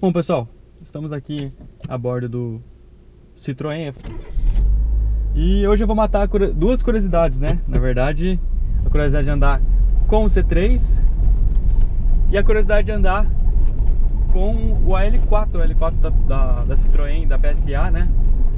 Bom, pessoal, estamos aqui a bordo do Citroën e hoje eu vou matar duas curiosidades, né? Na verdade, a curiosidade de andar com o C3 e a curiosidade de andar com o AL4, o L4 da Citroën, da PSA, né?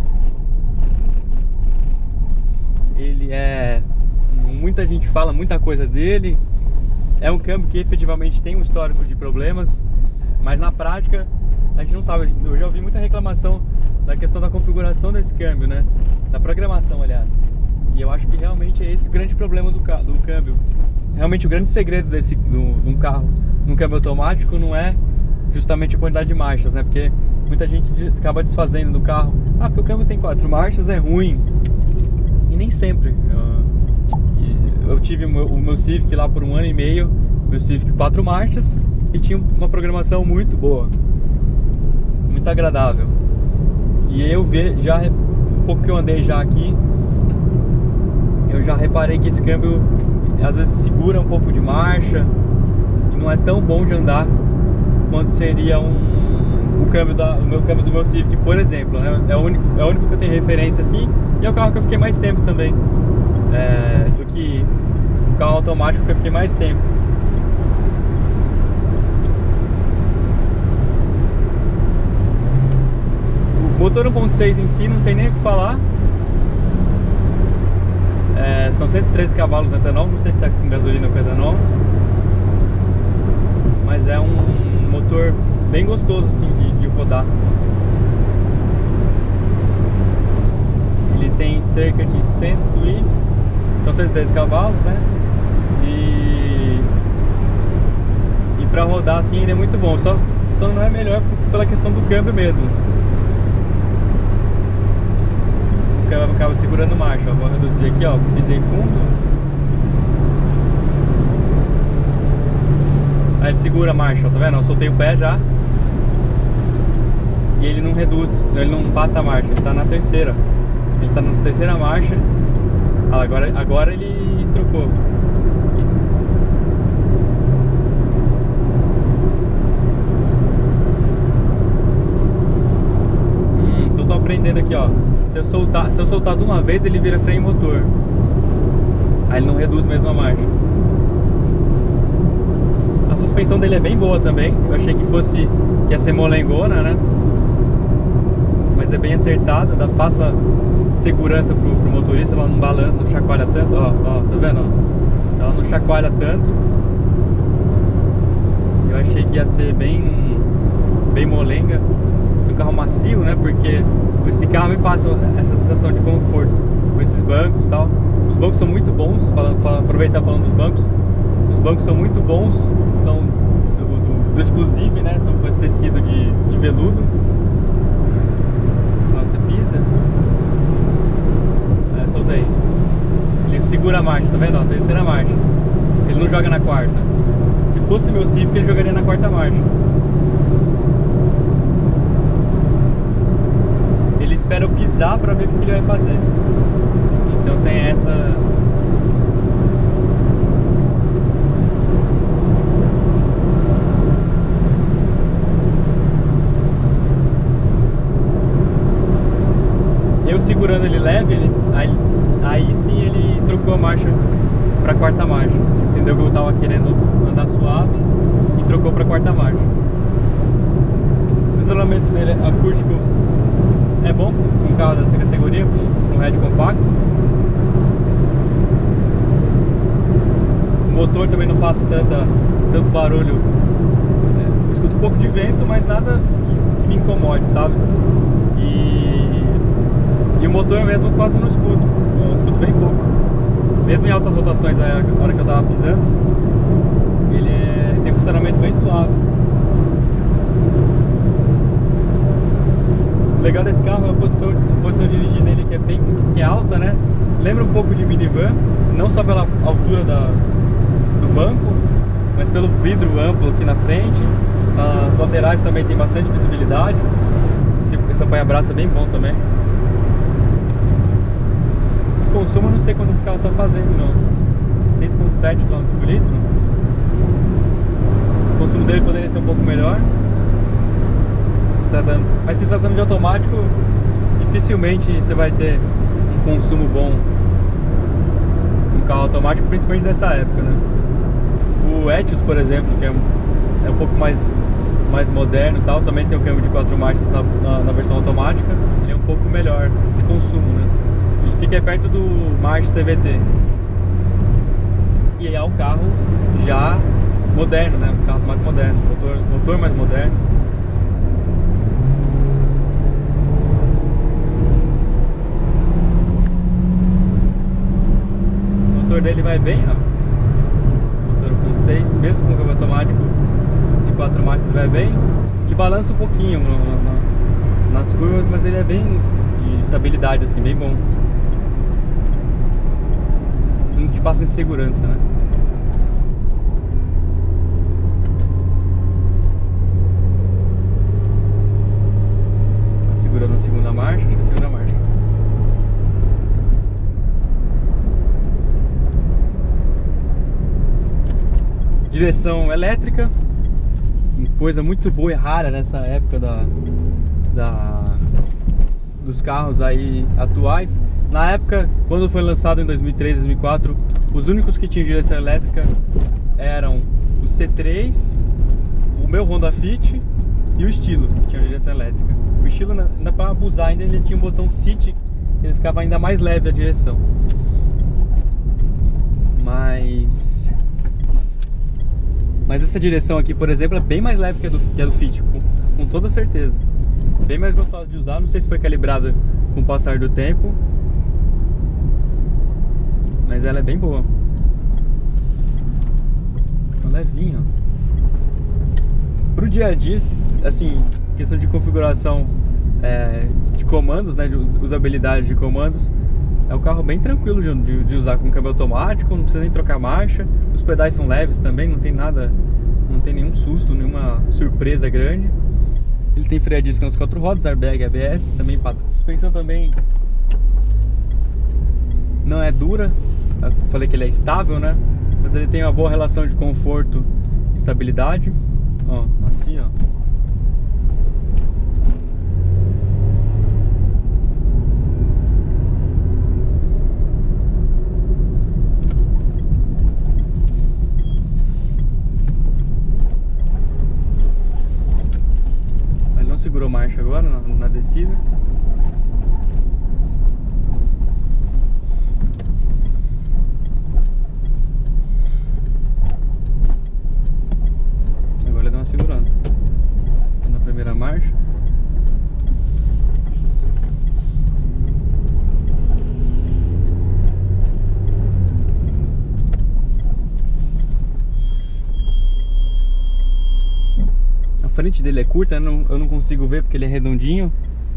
Ele é... muita gente fala muita coisa dele. É um câmbio que efetivamente tem um histórico de problemas, mas na prática a gente não sabe. Eu já ouvi muita reclamação da questão da configuração desse câmbio, né? Da programação, aliás. E eu acho que realmente é esse o grande problema do câmbio. Realmente o grande segredo de um carro, num câmbio automático, não é justamente a quantidade de marchas, né? Porque muita gente acaba desfazendo do carro. Ah, porque o câmbio tem 4 marchas, é ruim. E nem sempre. Eu tive o meu Civic lá por 1 ano e meio, meu Civic 4 marchas, e tinha uma programação muito boa, muito agradável. E eu um pouco que eu andei já aqui, eu já reparei que esse câmbio às vezes segura um pouco de marcha e não é tão bom de andar quanto seria o meu câmbio do meu Civic, por exemplo, né? É o único que eu tenho referência assim, e é o carro que eu fiquei mais tempo também, do que o carro automático que eu fiquei mais tempo. O motor 1.6 em si não tem nem o que falar. São 113 cavalos no etanol, não sei se está com gasolina ou com etanol, mas é um motor bem gostoso assim de rodar. Ele tem cerca de 113 cavalos, né? E pra rodar assim ele é muito bom, só não é melhor pela questão do câmbio mesmo. O câmbio acaba segurando marcha, ó. Vou reduzir aqui, ó, pisei fundo. Aí ele segura a marcha, ó, tá vendo? Eu soltei o pé já. E ele não reduz, ele não passa a marcha, ele tá na terceira. Ele tá na terceira marcha. Ah, agora ele trocou. Tô aprendendo aqui, ó. Se eu soltar de uma vez, ele vira freio motor. Aí ele não reduz mesmo a marcha. A suspensão dele é bem boa também. Eu achei que ia ser molengona, né? Mas é bem acertada, passa segurança pro motorista, ela não balança, não chacoalha tanto, ó, tá vendo? Ó? Ela não chacoalha tanto. Eu achei que ia ser bem molenga, ser um carro macio, né? Porque esse carro me passa essa sensação de conforto com esses bancos e tal. Os bancos são muito bons, aproveitar falando dos bancos. Os bancos são muito bons, são do Exclusive, né? São com esse tecido de veludo. Você pisa, soltei. Ele segura a marcha, tá vendo? Ó, terceira marcha. Ele não joga na quarta. Se fosse meu Civic, ele jogaria na quarta marcha. Ele espera eu pisar pra ver o que ele vai fazer. Então tem essa... Eu segurando ele leve, aí sim ele trocou a marcha pra quarta marcha. Entendeu que eu tava querendo andar suave e trocou pra quarta marcha. O isolamento dele acústico é bom, com um carro dessa categoria, com um hatch compacto. O motor também não passa tanto barulho. Eu escuto um pouco de vento, mas nada que me incomode, sabe? E o motor mesmo eu quase não escuto, eu escuto bem pouco. Mesmo em altas rotações, a hora que eu tava pisando, ele tem um funcionamento bem suave. O legal desse carro é a posição de dirigir dele, que é alta, né? Lembra um pouco de minivan, não só pela altura do banco, mas pelo vidro amplo aqui na frente. As laterais também tem bastante visibilidade. Esse apanha-braço é bem bom também. De consumo eu não sei quanto esse carro tá fazendo, não. 6,7 km por litro. O consumo dele poderia ser um pouco melhor. Mas se tratando de automático, dificilmente você vai ter um consumo bom um carro automático, principalmente dessa época, né? O Etios, por exemplo, que é um pouco mais moderno e tal, também tem um câmbio de 4 marchas na versão automática. Ele é um pouco melhor de consumo, né? Ele fica perto do March CVT. E é um carro já moderno, né? Os carros mais modernos, motor mais moderno. O motor dele vai bem, ó. Motor 1.6, mesmo com câmbio automático de 4 marchas, ele vai bem. Ele balança um pouquinho nas curvas, mas ele é bem de estabilidade, assim, bem bom. Não te passa insegurança, né? Tá segurando a segunda marcha, acho que é a segunda marcha. Direção elétrica, coisa muito boa e rara nessa época dos carros aí atuais. Na época, quando foi lançado em 2003, 2004, os únicos que tinham direção elétrica eram o C3, o meu Honda Fit e o Estilo, que tinham direção elétrica. O Estilo, ainda para abusar, ainda ele tinha um botão City, que ele ficava ainda mais leve a direção. Mas essa direção aqui, por exemplo, é bem mais leve que a do Fit, com toda certeza. Bem mais gostosa de usar, não sei se foi calibrada com o passar do tempo, mas ela é bem boa. Levinho. Pro dia a dia, assim, questão de configuração de comandos, né, de usabilidade de comandos, é um carro bem tranquilo de usar com câmbio automático, não precisa nem trocar marcha. Os pedais são leves também, não tem nada, não tem nenhum susto, nenhuma surpresa grande. Ele tem freio a disco nas 4 rodas, airbag, ABS, também suspensão também não é dura. Eu falei que ele é estável, né? Mas ele tem uma boa relação de conforto e estabilidade. Ó, assim, ó. Ele não segurou marcha agora na descida. Segurando na primeira marcha. A frente dele é curta, eu não consigo ver porque ele é redondinho.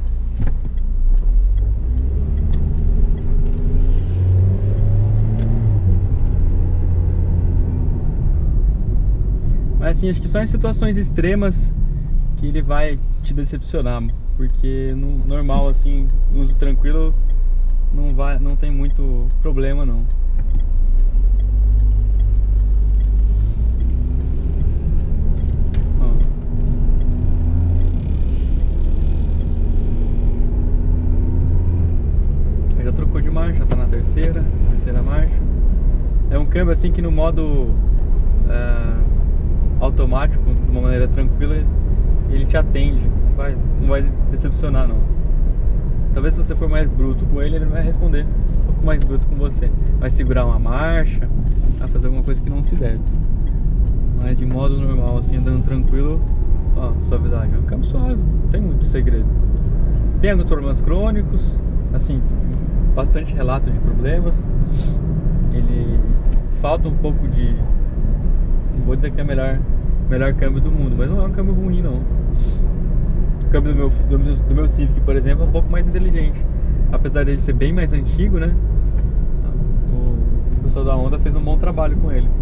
Mas assim, acho que só em situações extremas que ele vai te decepcionar, porque no normal, assim, no uso tranquilo, não tem muito problema não. Ó. Já trocou de marcha, tá na terceira marcha. É um câmbio assim que no modo automático, de uma maneira tranquila, ele te atende, não vai decepcionar não. Talvez se você for mais bruto com ele não vai responder um pouco mais bruto com você, vai segurar uma marcha, vai fazer alguma coisa que não se deve. Mas de modo normal, assim, andando tranquilo, ó, suavidade, é um câmbio suave, não tem muito segredo. Tem alguns problemas crônicos, assim, bastante relato de problemas. Ele falta um pouco de, não vou dizer que é o melhor câmbio do mundo, mas não é um câmbio ruim não. O câmbio do meu Civic, por exemplo, é um pouco mais inteligente, apesar dele ser bem mais antigo, né? O pessoal da Honda fez um bom trabalho com ele.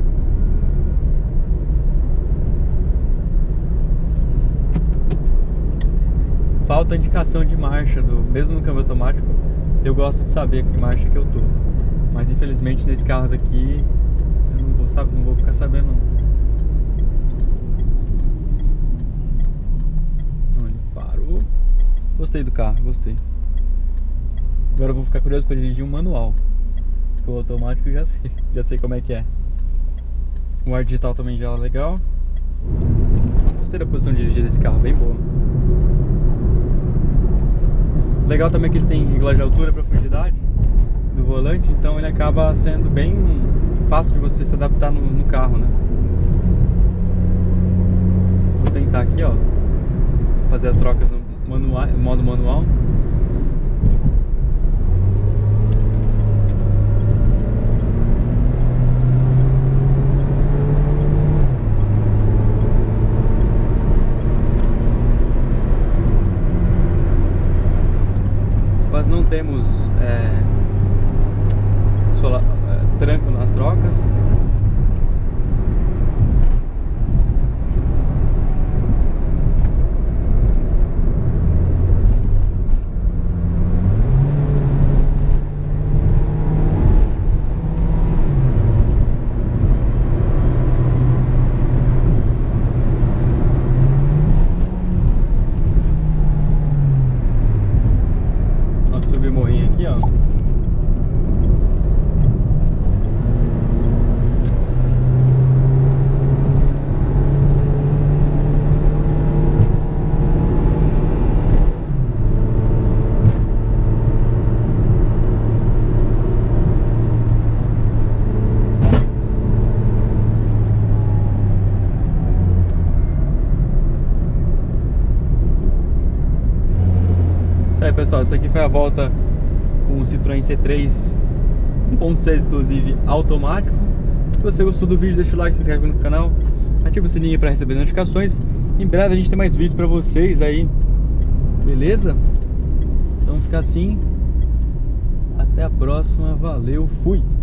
Falta indicação de marcha, mesmo no câmbio automático, eu gosto de saber que marcha que eu tô. Mas infelizmente nesses carros aqui eu não vou ficar sabendo não. Ele parou. Gostei do carro, gostei. Agora eu vou ficar curioso para dirigir um manual, porque o automático eu já sei como é que é. O ar digital também já é legal. Gostei da posição de dirigir desse carro, bem boa. Legal também que ele tem regulagem de altura e profundidade do volante, então ele acaba sendo bem fácil de você se adaptar no carro, né? Vou tentar aqui, ó, fazer as trocas no modo manual. Nós não temos tranco nas trocas. Subir o morrinho aqui, ó. Isso aí, pessoal, isso aqui foi a volta com o Citroën C3 1.6 exclusive automático. Se você gostou do vídeo, deixa o like, se inscreve no canal, ativa o sininho para receber notificações. Em breve a gente tem mais vídeos para vocês aí, beleza? Então fica assim, até a próxima, valeu, fui!